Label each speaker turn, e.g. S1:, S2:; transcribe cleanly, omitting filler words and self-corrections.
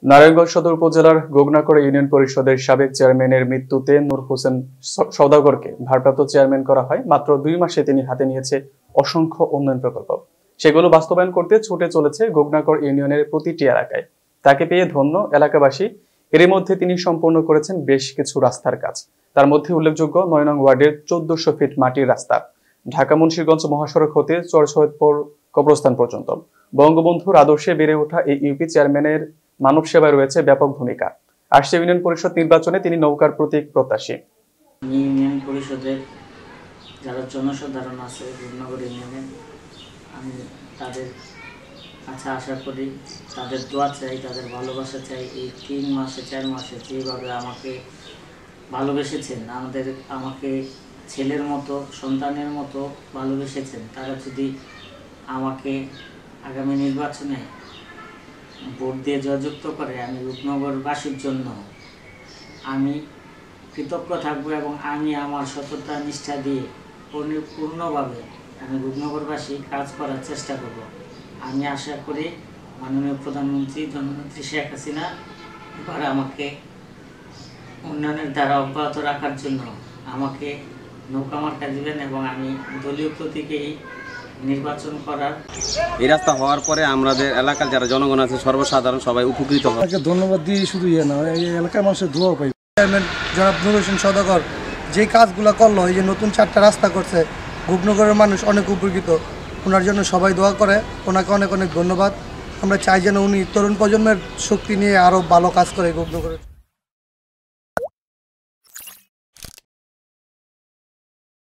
S1: নারায়ণগঞ্জ সদর উপজেলার গোগনাকড়া ইউনিয়ন পরিষদের সাবেক চেয়ারম্যানের মৃত্যুতে নূর হোসেন সওদাগরকে ভারপ্রাপ্ত চেয়ারম্যান করা হয়। মাত্র 2 মাসে তিনি হাতে নিয়েছে অসংখ্য উন্নয়ন প্রকল্প। সেগুলো বাস্তবায়ন করতে ছুটে চলেছে গোগনাকড় ইউনিয়নের প্রতিটি এলাকায়। তাকে পেয়ে ধন্য এলাকাবাসী। এর মধ্যে তিনি সম্পূর্ণ করেছেন বেশ কিছু রাস্তার কাজ। তার মধ্যে উল্লেখযোগ্য 9 নং ওয়ার্ডের 1400 ফিট মাটির রাস্তা, ঢাকা মুন্সিগঞ্জ মহাসড়ক হতে চরসৈয়দপুর কবরস্থান পর্যন্ত। বঙ্গবন্ধুর আদর্শে বেড়ে ওঠা এই ইউপি চেয়ারম্যানের মানব সেবায় রয়েছে ব্যাপক ভূমিকা। আসছে ইউনিয়ন পরিষদ নির্বাচনে তিনি নৌকার প্রতীক প্রত্যাশী।
S2: ইউনিয়ন পরিষদের যারা জনসাধারণ আছে রূপনগর ইউনিয়নে, আমি তাদের কাছে আশা করি, তাদের দোয়া চাই, তাদের ভালোবাসা চাই। এই 3 মাসে 4 মাসে যেভাবে আমাকে ভালোবেসেছেন, আমাকে ছেলের মতো সন্তানের মতো ভালোবেসেছেন, তারা যদি আমাকে আগামী নির্বাচনে ভোট দিয়ে জয়যুক্ত করে, আমি রূপনগরবাসীর জন্য আমি কৃতজ্ঞ থাকবো এবং আমি আমার সততা নিষ্ঠা দিয়ে পূর্ণভাবে আমি রূপনগরবাসী কাজ করার চেষ্টা করব। আমি আশা করি মাননীয় প্রধানমন্ত্রী জননেত্রী শেখ হাসিনা এবার আমাকে উন্নয়নের ধারা অব্যাহত রাখার জন্য আমাকে নৌকা মার্কা দিবেন এবং আমি দলীয় প্রতীকেই নির্বাচন করার।
S3: এই রাস্তা হওয়ার পরে আমাদের এলাকার যারা জনগণ আছে সর্বসাধারণ সবাই উপকৃত হয়।
S4: ধন্যবাদ দিয়ে শুধু না, এই এলাকার মানুষের দোয়াও পাই। চেয়ারম্যান জনাব নূর হোসেন সওদাগর যে কাজগুলো করলো, এই যে নতুন 4টা রাস্তা করছে, রূপনগরের মানুষ অনেক উপকৃত। ওনার জন্য সবাই দোয়া করে, ওনাকে অনেক অনেক ধন্যবাদ। আমরা চাই যেন উনি তরুণ প্রজন্মের শক্তি নিয়ে আরও ভালো কাজ করে রূপনগরের।